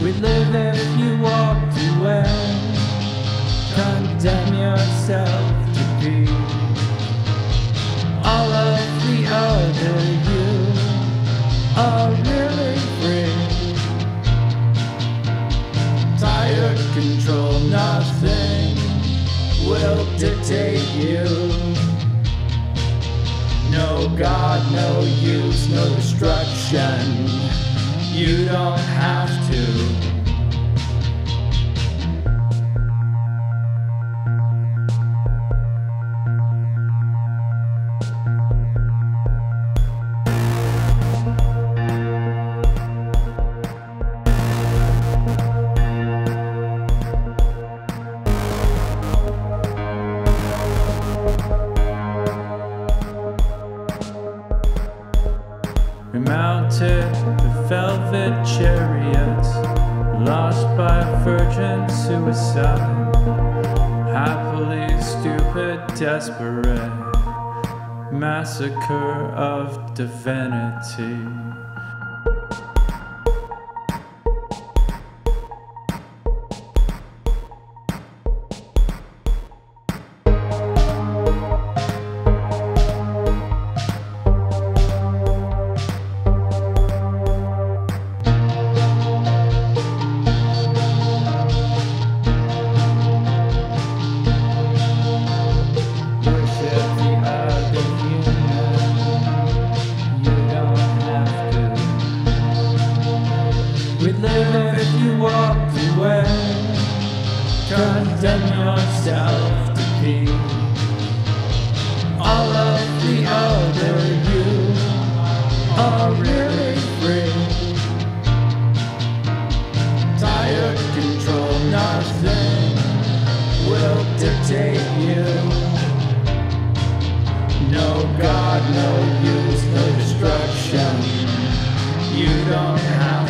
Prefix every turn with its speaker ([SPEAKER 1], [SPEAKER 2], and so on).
[SPEAKER 1] We'd live if you walked away. Condemn yourself to be all of the other you are really free. Tired, control, nothing will dictate you. No God, no use, no destruction. You don't have to. We mounted the velvet chariots, lost by virgin suicide, happily stupid, desperate, massacre of divinity. We'd live if you walked away. Condemn yourself to be all of the other you are really free. Tired, control, nothing will dictate you. No God, no use, no destruction. You don't have